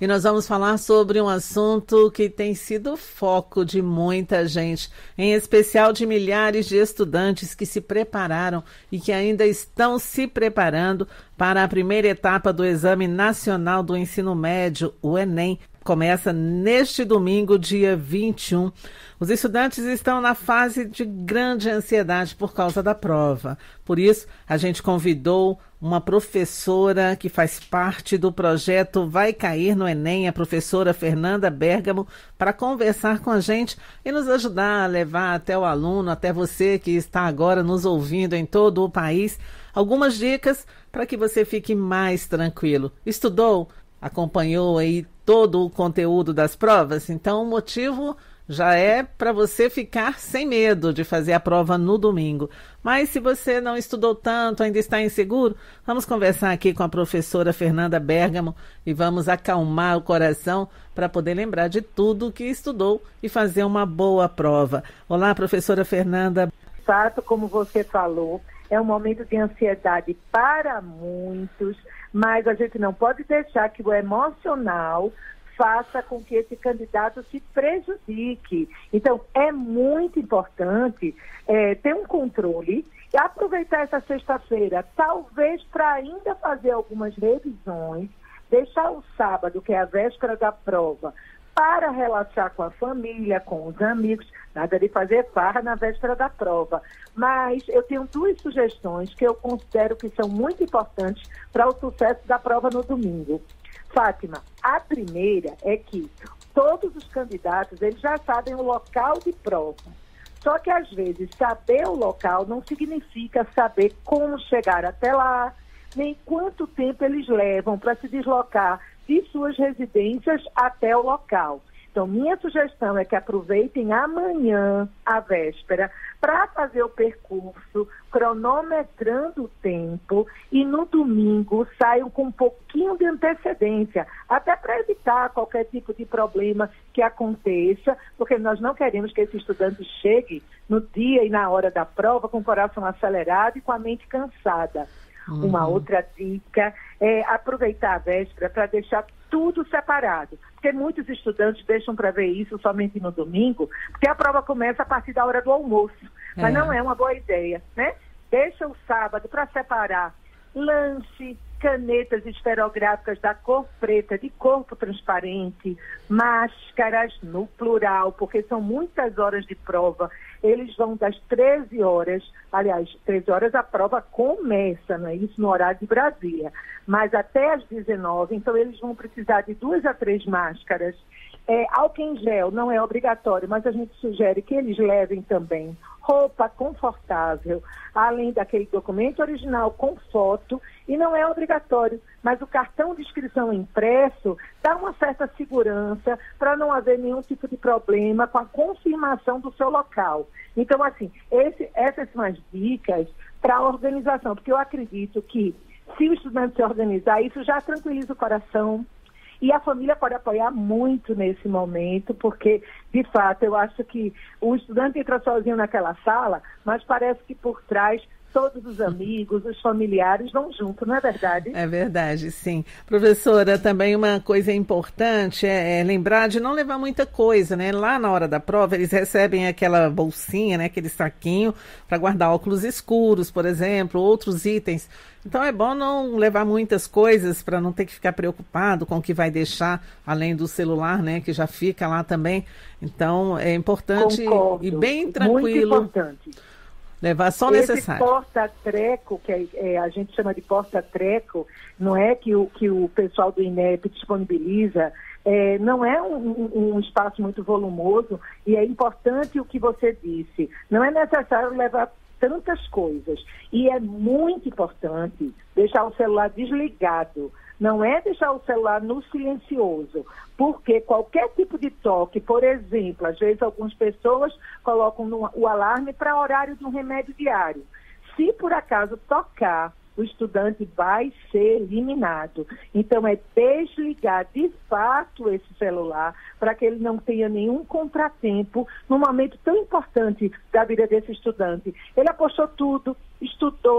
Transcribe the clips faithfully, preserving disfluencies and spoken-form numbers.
E nós vamos falar sobre um assunto que tem sido foco de muita gente, em especial de milhares de estudantes que se prepararam e que ainda estão se preparando para a primeira etapa do Exame Nacional do Ensino Médio, o Enem. Começa neste domingo, dia vinte e um. Os estudantes estão na fase de grande ansiedade por causa da prova. Por isso, a gente convidou uma professora que faz parte do projeto Vai Cair no Enem, a professora Fernanda Bergamo, para conversar com a gente e nos ajudar a levar até o aluno, até você que está agora nos ouvindo em todo o país, algumas dicas para que você fique mais tranquilo. Estudou? Acompanhou aí todo o conteúdo das provas? Então o motivo já é para você ficar sem medo de fazer a prova no domingo. Mas se você não estudou tanto, ainda está inseguro, vamos conversar aqui com a professora Fernanda Bergamo e vamos acalmar o coração para poder lembrar de tudo que estudou e fazer uma boa prova. Olá, professora Fernanda. Fato, como você falou, é um momento de ansiedade para muitos, mas a gente não pode deixar que o emocional faça com que esse candidato se prejudique. Então, é muito importante é, ter um controle e aproveitar essa sexta-feira, talvez para ainda fazer algumas revisões, deixar o sábado, que é a véspera da prova, para relaxar com a família, com os amigos, nada de fazer farra na véspera da prova. Mas eu tenho duas sugestões que eu considero que são muito importantes para o sucesso da prova no domingo. Fátima, a primeira é que todos os candidatos, eles já sabem o local de prova. Só que, às vezes, saber o local não significa saber como chegar até lá, nem quanto tempo eles levam para se deslocar de suas residências até o local. Então, minha sugestão é que aproveitem amanhã, a véspera, para fazer o percurso, cronometrando o tempo, e no domingo saiam com um pouquinho de antecedência, até para evitar qualquer tipo de problema que aconteça, porque nós não queremos que esse estudante chegue no dia e na hora da prova com o coração acelerado e com a mente cansada. Uhum. Uma outra dica é aproveitar a véspera para deixar tudo separado, porque muitos estudantes deixam para ver isso somente no domingo, porque a prova começa a partir da hora do almoço, é. Mas não é uma boa ideia, né? Deixa o sábado para separar lanche, canetas esferográficas da cor preta, de corpo transparente, máscaras no plural, porque são muitas horas de prova. Eles vão das treze horas, aliás, treze horas a prova começa, não é isso, no horário de Brasília, mas até às dezenove, então eles vão precisar de duas a três máscaras. É, álcool em gel não é obrigatório, mas a gente sugere que eles levem também roupa confortável, além daquele documento original com foto, e não é obrigatório, mas o cartão de inscrição impresso dá uma certa segurança para não haver nenhum tipo de problema com a confirmação do seu local. Então, assim, esse, essas são as dicas para a organização, porque eu acredito que se o estudante se organizar, isso já tranquiliza o coração. E a família pode apoiar muito nesse momento, porque, de fato, eu acho que o estudante entra sozinho naquela sala, mas parece que por trás todos os amigos, os familiares vão junto, não é verdade? É verdade, sim. Professora, também uma coisa importante é, é lembrar de não levar muita coisa, né? Lá na hora da prova, eles recebem aquela bolsinha, né? Aquele saquinho para guardar óculos escuros, por exemplo, outros itens. Então é bom não levar muitas coisas para não ter que ficar preocupado com o que vai deixar, além do celular, né? Que já fica lá também. Então é importante Concordo. E bem tranquilo. Muito importante. Levar só o necessário. Esse porta-treco, que é, é, a gente chama de porta-treco, não é que o, que o pessoal do INEP disponibiliza, é, não é um, um, um espaço muito volumoso, e é importante o que você disse. Não é necessário levar tantas coisas. E é muito importante deixar o celular desligado. Não é deixar o celular no silencioso, porque qualquer tipo de toque, por exemplo, às vezes algumas pessoas colocam no, o alarme para horário de um remédio diário. Se por acaso tocar, o estudante vai ser eliminado. Então, é desligar de fato esse celular para que ele não tenha nenhum contratempo num momento tão importante da vida desse estudante. Ele apostou tudo, estudou,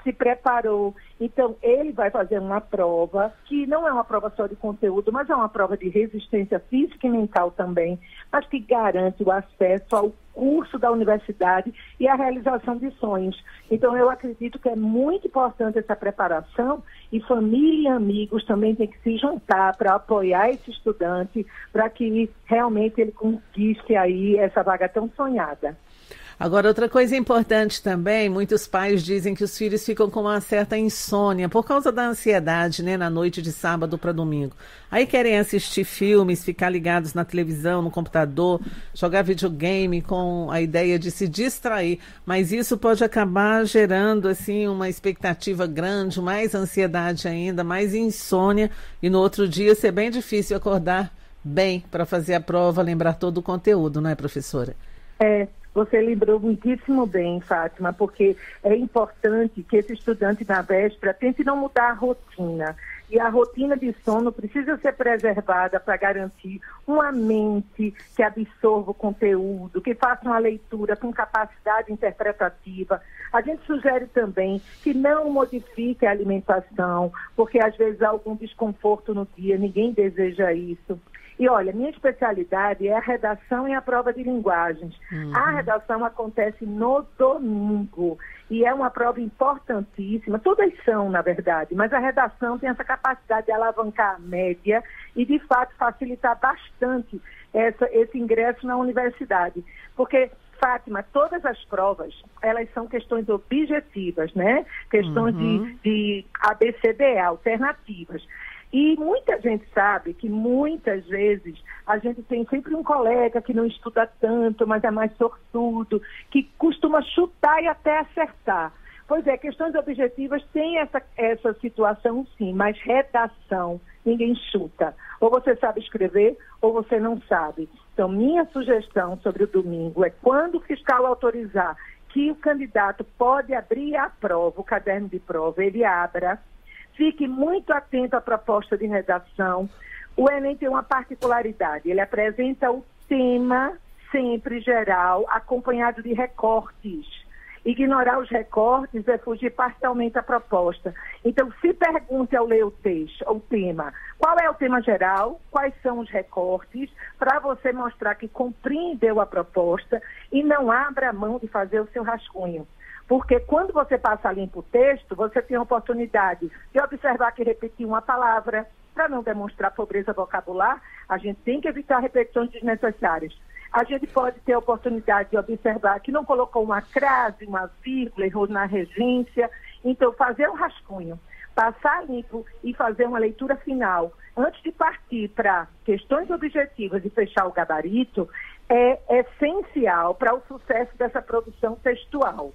se preparou. Então, ele vai fazer uma prova, que não é uma prova só de conteúdo, mas é uma prova de resistência física e mental também, mas que garante o acesso ao curso da universidade e a realização de sonhos. Então, eu acredito que é muito importante essa preparação e família e amigos também têm que se juntar para apoiar esse estudante, para que realmente ele conquiste aí essa vaga tão sonhada. Agora, outra coisa importante também, muitos pais dizem que os filhos ficam com uma certa insônia por causa da ansiedade, né, na noite de sábado para domingo. Aí querem assistir filmes, ficar ligados na televisão, no computador, jogar videogame com a ideia de se distrair. Mas isso pode acabar gerando, assim, uma expectativa grande, mais ansiedade ainda, mais insônia, e no outro dia ser bem difícil acordar bem para fazer a prova, lembrar todo o conteúdo, não é, professora? É. Você lembrou muitíssimo bem, Fátima, porque é importante que esse estudante na véspera tente não mudar a rotina. E a rotina de sono precisa ser preservada para garantir uma mente que absorva o conteúdo, que faça uma leitura com capacidade interpretativa. A gente sugere também que não modifique a alimentação, porque às vezes há algum desconforto no dia, ninguém deseja isso. E olha, minha especialidade é a redação e a prova de linguagens. Uhum. A redação acontece no domingo e é uma prova importantíssima. Todas são, na verdade, mas a redação tem essa capacidade de alavancar a média e, de fato, facilitar bastante essa, esse ingresso na universidade. Porque, Fátima, todas as provas, elas são questões objetivas, né? Questões uhum. de, de A B C D E, alternativas. E muita gente sabe que muitas vezes a gente tem sempre um colega que não estuda tanto, mas é mais sortudo, que costuma chutar e até acertar. Pois é, questões objetivas têm essa, essa situação sim, mas redação, ninguém chuta. Ou você sabe escrever ou você não sabe. Então, minha sugestão sobre o domingo é quando o fiscal autorizar que o candidato pode abrir a prova, o caderno de prova, ele abra. Fique muito atento à proposta de redação. O Enem tem uma particularidade. Ele apresenta o tema, sempre geral, acompanhado de recortes. Ignorar os recortes é fugir parcialmente à proposta. Então, se pergunte ao ler o texto, o tema, qual é o tema geral, quais são os recortes, para você mostrar que compreendeu a proposta e não abra mão de fazer o seu rascunho. Porque quando você passa limpo o texto, você tem a oportunidade de observar que repetiu uma palavra, para não demonstrar pobreza vocabular, a gente tem que evitar repetições desnecessárias. A gente pode ter a oportunidade de observar que não colocou uma crase, uma vírgula, errou na regência. Então, fazer um rascunho, passar limpo e fazer uma leitura final, antes de partir para questões objetivas e fechar o gabarito, é essencial para o sucesso dessa produção textual.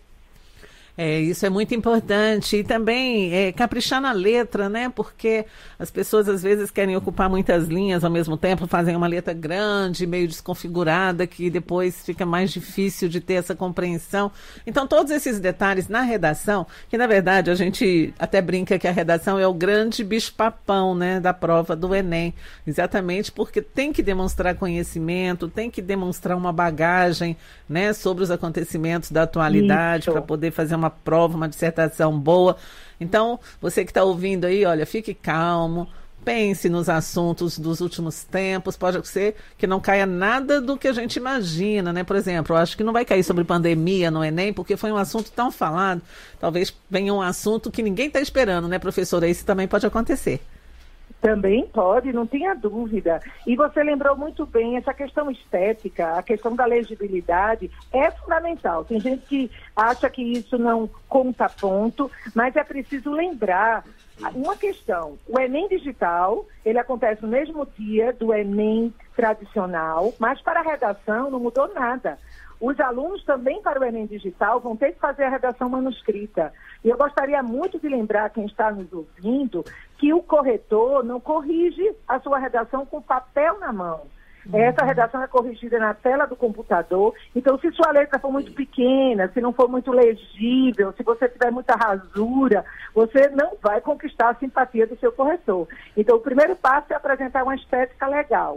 É, isso é muito importante. E também é, caprichar na letra, né? Porque as pessoas às vezes querem ocupar muitas linhas ao mesmo tempo, fazem uma letra grande, meio desconfigurada, que depois fica mais difícil de ter essa compreensão. Então, todos esses detalhes na redação, que na verdade a gente até brinca que a redação é o grande bicho-papão, né, da prova do Enem. Exatamente porque tem que demonstrar conhecimento, tem que demonstrar uma bagagem, né, sobre os acontecimentos da atualidade, para poder fazer uma prova, uma dissertação boa. Então, você que está ouvindo aí, olha, fique calmo, pense nos assuntos dos últimos tempos, pode ser que não caia nada do que a gente imagina, né? Por exemplo, eu acho que não vai cair sobre pandemia no Enem, porque foi um assunto tão falado, talvez venha um assunto que ninguém está esperando, né, professora? Isso também pode acontecer. Também pode, não tenha dúvida. E você lembrou muito bem, essa questão estética, a questão da legibilidade é fundamental. Tem gente que acha que isso não conta ponto, mas é preciso lembrar uma questão. O Enem digital, ele acontece no mesmo dia do Enem tradicional, mas para a redação não mudou nada. Os alunos também para o Enem digital vão ter que fazer a redação manuscrita. E eu gostaria muito de lembrar quem está nos ouvindo que o corretor não corrige a sua redação com papel na mão. Essa redação é corrigida na tela do computador. Então, se sua letra for muito pequena, se não for muito legível, se você tiver muita rasura, você não vai conquistar a simpatia do seu corretor. Então, o primeiro passo é apresentar uma estética legal.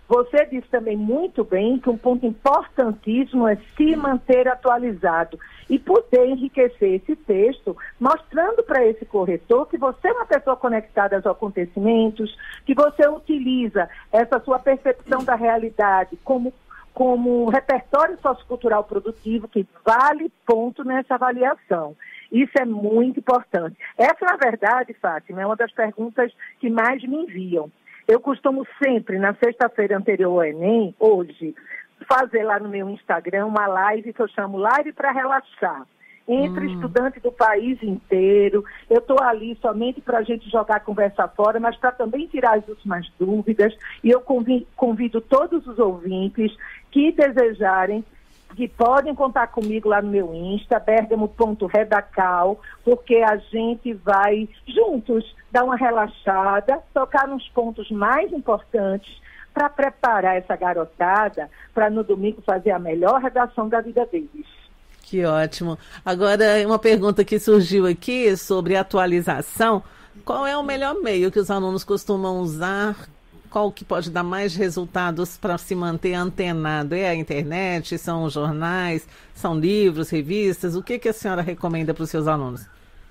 Você disse também muito bem que um ponto importantíssimo é se manter atualizado e poder enriquecer esse texto, mostrando para esse corretor que você é uma pessoa conectada aos acontecimentos, que você utiliza essa sua percepção da realidade como, como repertório sociocultural produtivo, que vale ponto nessa avaliação. Isso é muito importante. Essa, na verdade, Fátima, é uma das perguntas que mais me enviam. Eu costumo sempre, na sexta-feira anterior ao Enem, hoje, fazer lá no meu Instagram uma live que eu chamo Live para Relaxar, entre hum. estudantes do país inteiro. Eu estou ali somente para a gente jogar a conversa fora, mas para também tirar as últimas dúvidas. E eu convido, convido todos os ouvintes que desejarem, que podem contar comigo lá no meu Insta, bergamo ponto redacal, porque a gente vai juntos dar uma relaxada, tocar nos pontos mais importantes para preparar essa garotada para no domingo fazer a melhor redação da vida deles. Que ótimo. Agora, uma pergunta que surgiu aqui sobre atualização. Qual é o melhor meio que os alunos costumam usar? Qual que pode dar mais resultados para se manter antenado? É a internet, são os jornais, são livros, revistas? O que, que a senhora recomenda para os seus alunos?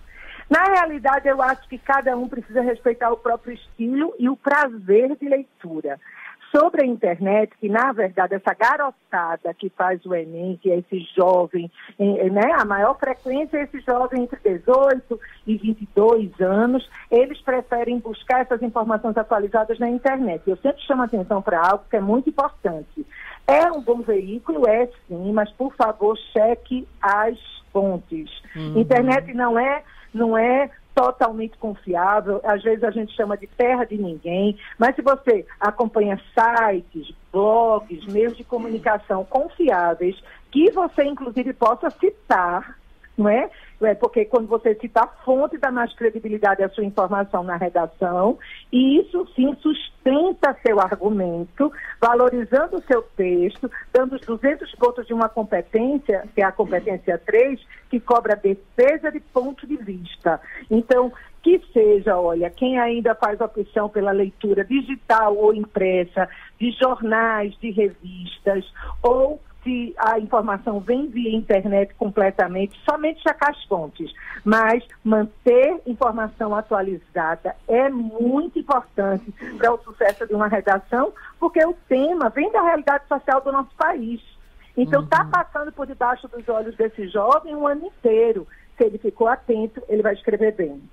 Na realidade, eu acho que cada um precisa respeitar o próprio estilo e o prazer de leitura. Sobre a internet, que na verdade essa garotada que faz o Enem, que é esse jovem, né, a maior frequência é esse jovem entre dezoito e vinte e dois anos, eles preferem buscar essas informações atualizadas na internet. Eu sempre chamo a atenção para algo que é muito importante. É um bom veículo, é sim, mas por favor cheque as fontes. Uhum. Internet não é, não é totalmente confiável, às vezes a gente chama de terra de ninguém, mas se você acompanha sites, blogs, meios de comunicação confiáveis, que você inclusive possa citar, não é? É porque quando você cita a fonte, dá mais credibilidade à sua informação na redação, e isso sim sustenta seu argumento, valorizando o seu texto, dando os duzentos pontos de uma competência, que é a competência três, que cobra defesa de ponto de vista. Então, que seja, olha, quem ainda faz opção pela leitura digital ou impressa, de jornais, de revistas, ou se a informação vem via internet completamente, somente checar as fontes. Mas manter informação atualizada é muito importante para o sucesso de uma redação, porque o tema vem da realidade social do nosso país. Então, está uhum. passando por debaixo dos olhos desse jovem um ano inteiro. Se ele ficou atento, ele vai escrever bem.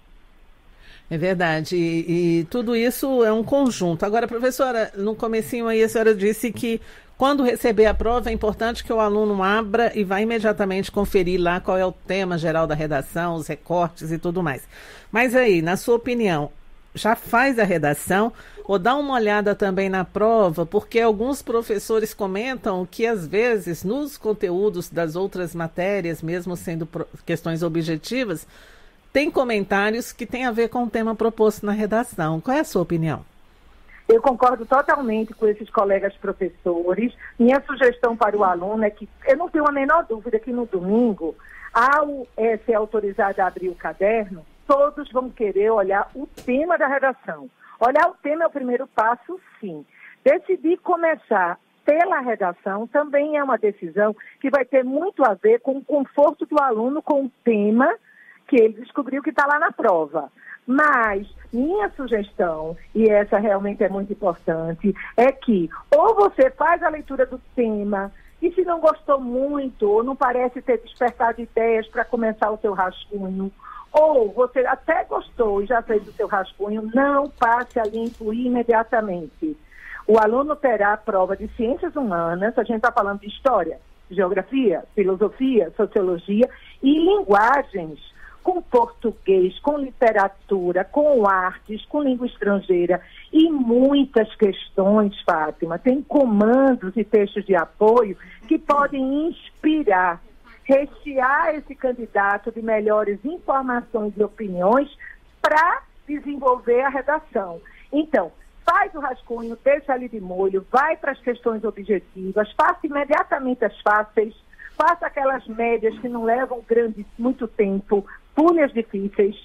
É verdade, e, e tudo isso é um conjunto. Agora, professora, no comecinho aí a senhora disse que quando receber a prova é importante que o aluno abra e vá imediatamente conferir lá qual é o tema geral da redação, os recortes e tudo mais. Mas aí, na sua opinião, já faz a redação ou dá uma olhada também na prova? Porque alguns professores comentam que às vezes nos conteúdos das outras matérias, mesmo sendo questões objetivas, tem comentários que têm a ver com o tema proposto na redação. Qual é a sua opinião? Eu concordo totalmente com esses colegas professores. Minha sugestão para o aluno é que, eu não tenho a menor dúvida que no domingo, ao é, ser autorizado a abrir o caderno, todos vão querer olhar o tema da redação. Olhar o tema é o primeiro passo, sim. Decidir começar pela redação também é uma decisão que vai ter muito a ver com o conforto do aluno com o tema que ele descobriu que está lá na prova. Mas minha sugestão, e essa realmente é muito importante, é que ou você faz a leitura do tema, e se não gostou muito, ou não parece ter despertado ideias para começar o seu rascunho, ou você até gostou e já fez o seu rascunho, não passe a limpo imediatamente. O aluno terá a prova de ciências humanas, a gente está falando de história, geografia, filosofia, sociologia e linguagens, com português, com literatura, com artes, com língua estrangeira e muitas questões, Fátima. Tem comandos e textos de apoio que podem inspirar, rechear esse candidato de melhores informações e opiniões para desenvolver a redação. Então, faz o rascunho, deixa ali de molho, vai para as questões objetivas, faça imediatamente as fáceis, faça aquelas médias que não levam grande, muito tempo, pule as difíceis,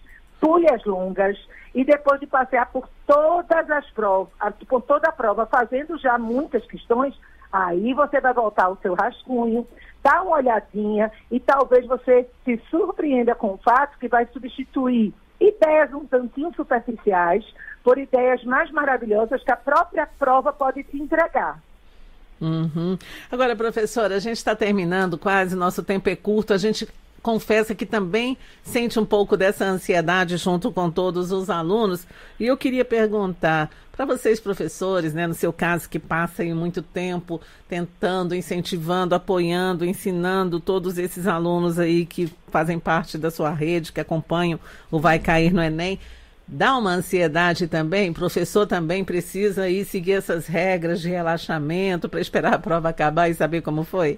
pule as longas e depois de passear por todas as provas, por toda a prova, fazendo já muitas questões, aí você vai voltar ao seu rascunho, dá uma olhadinha e talvez você se surpreenda com o fato que vai substituir ideias um tantinho superficiais por ideias mais maravilhosas que a própria prova pode te entregar. Uhum. Agora, professora, a gente está terminando quase, nosso tempo é curto, a gente confessa que também sente um pouco dessa ansiedade junto com todos os alunos, e eu queria perguntar para vocês, professores, né, no seu caso, que passam muito tempo tentando, incentivando, apoiando, ensinando todos esses alunos aí que fazem parte da sua rede, que acompanham o Vai Cair no Enem, dá uma ansiedade também? O professor também precisa aí seguir essas regras de relaxamento para esperar a prova acabar e saber como foi?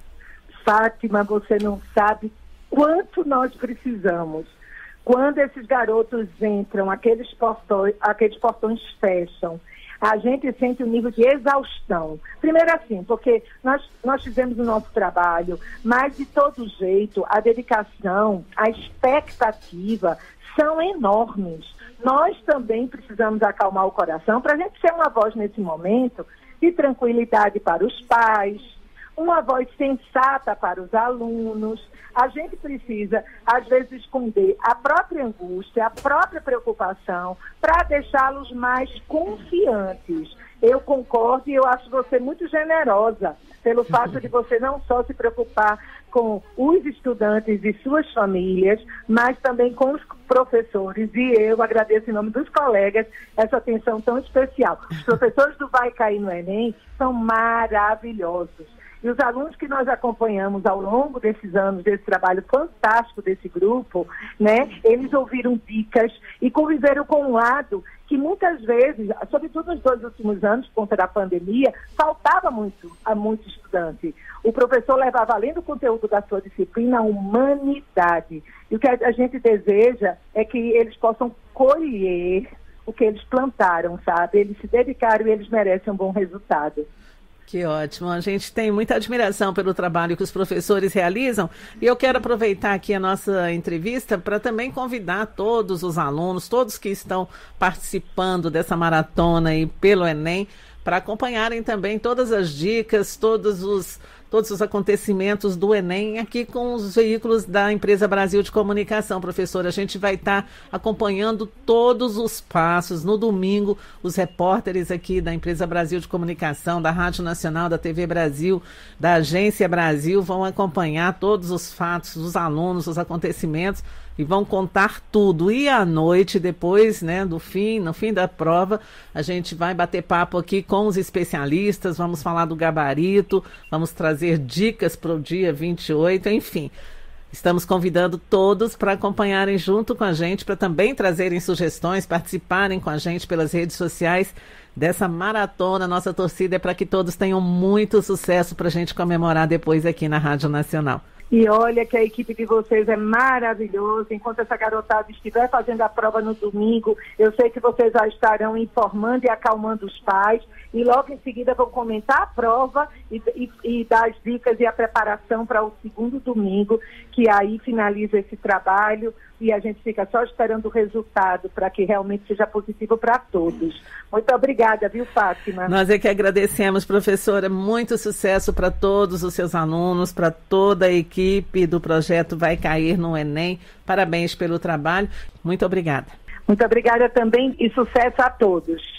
Fátima, você não sabe quanto nós precisamos. Quando esses garotos entram, aqueles portões, aqueles portões fecham, a gente sente um nível de exaustão. Primeiro assim, porque nós, nós fizemos o nosso trabalho, mas de todo jeito, a dedicação, a expectativa são enormes. Nós também precisamos acalmar o coração para a gente ser uma voz nesse momento de tranquilidade para os pais, uma voz sensata para os alunos. A gente precisa, às vezes, esconder a própria angústia, a própria preocupação, para deixá-los mais confiantes. Eu concordo e eu acho você muito generosa pelo fato de você não só se preocupar com os estudantes e suas famílias, mas também com os professores. E eu agradeço em nome dos colegas essa atenção tão especial. Os professores do Vai Cair no Enem são maravilhosos. E os alunos que nós acompanhamos ao longo desses anos, desse trabalho fantástico desse grupo, né, eles ouviram dicas e conviveram com um lado que muitas vezes, sobretudo nos dois últimos anos, por conta da pandemia, faltava muito a muito estudante. O professor levava, além do conteúdo da sua disciplina, a humanidade. E o que a gente deseja é que eles possam colher o que eles plantaram, sabe? Eles se dedicaram e eles merecem um bom resultado. Que ótimo, a gente tem muita admiração pelo trabalho que os professores realizam e eu quero aproveitar aqui a nossa entrevista para também convidar todos os alunos, todos que estão participando dessa maratona aí pelo Enem, para acompanharem também todas as dicas, todos os, todos os acontecimentos do Enem aqui com os veículos da Empresa Brasil de Comunicação. Professora, a gente vai estar acompanhando todos os passos. No domingo, os repórteres aqui da Empresa Brasil de Comunicação, da Rádio Nacional, da T V Brasil, da Agência Brasil, vão acompanhar todos os fatos dos alunos, os acontecimentos, e vão contar tudo. E à noite, depois, né, do fim, no fim da prova, a gente vai bater papo aqui com os especialistas, vamos falar do gabarito, vamos trazer dicas para o dia vinte e oito, enfim. Estamos convidando todos para acompanharem junto com a gente, para também trazerem sugestões, participarem com a gente pelas redes sociais dessa maratona. Nossa torcida é para que todos tenham muito sucesso para a gente comemorar depois aqui na Rádio Nacional. E olha que a equipe de vocês é maravilhosa. Enquanto essa garotada estiver fazendo a prova no domingo, eu sei que vocês já estarão informando e acalmando os pais. E logo em seguida vão comentar a prova e, e, e dar as dicas e a preparação para o segundo domingo, que aí finaliza esse trabalho e a gente fica só esperando o resultado para que realmente seja positivo para todos. Muito obrigada, viu, Fátima? Nós é que agradecemos, professora. Muito sucesso para todos os seus alunos, para toda a equipe do projeto Vai Cair no Enem. Parabéns pelo trabalho. Muito obrigada. Muito obrigada também e sucesso a todos.